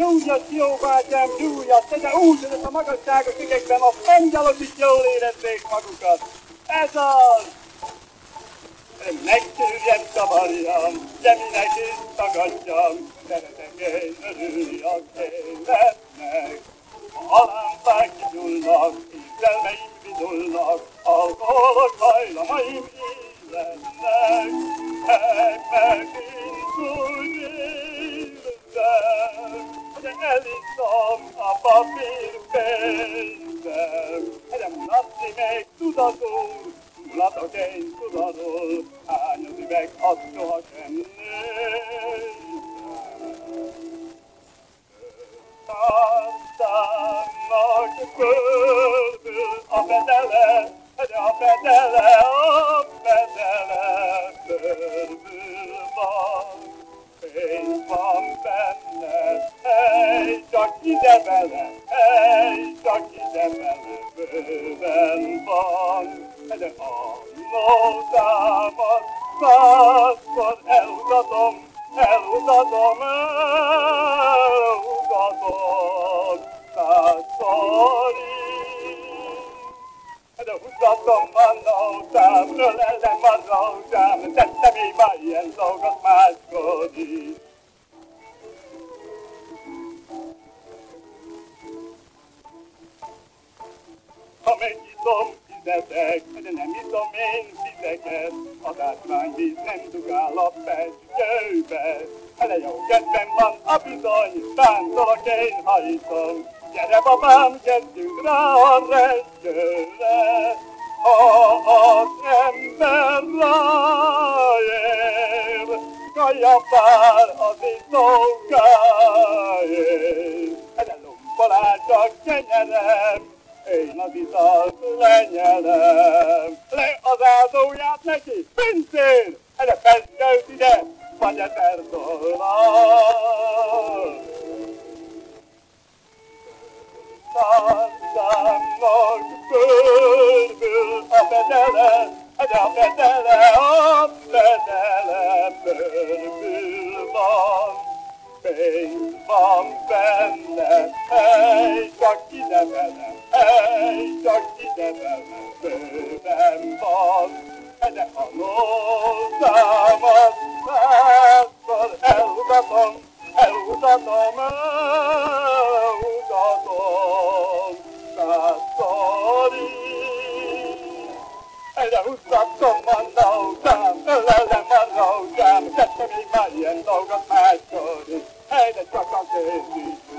Csúnyos jó bátyám, csúnyos, tegye úgy, hogy a magasságos ügekben a angyalok is jól érezzék magukat. Ez az! Megtűrjem, csavarjam, de minek is tagadjam, szeretek én örülni a életnek. A lámpák kigyullnak, érzelmeim vidulnak, alkoholok hajlamaim illennek. Megint úgy érzem, hogy eliszom a papírpénzem. De mulatni még tudatul, mulatok én tudatul, hány az üveg, azt sohasem nézem. Tártámnak földül a fedele, de a fedele földül van. Fény van benne, hely, csak ide vele, hely, csak ide vele, bőven van. De annó támad, százszor elutatom, százszor is. De húzatom annó tám, ölelem annó tám, tettem így már ilyen dolgot máskor is. Ha megnyitom, fizetek, de nem iszom én fizeket, az ásványvíz nem dugál a pecskőbe. Hele jó kedvem van a bizony, táncolok én, ha iszom. Gyere babám, kezdjünk rá a reggőre, ha az ember ráér, kajapár az iszókáért. Hele lumpolás a kenyerem, én az italt lenyelem. Le az áldóját neki, pincér! Erre peszkőt ide, vagy 1000 dollár. Tártámnak földül a fedele, de a fedele földül van. Fény van benne, hely, csak ide vele, hely, csak ide vele, bőven van. De a nótámat százszor elutatom, százszor is. De húzzatom a nótám, ölelem a nótám, tettem még már ilyen dolgot máskor is. Hey, de csak azért is.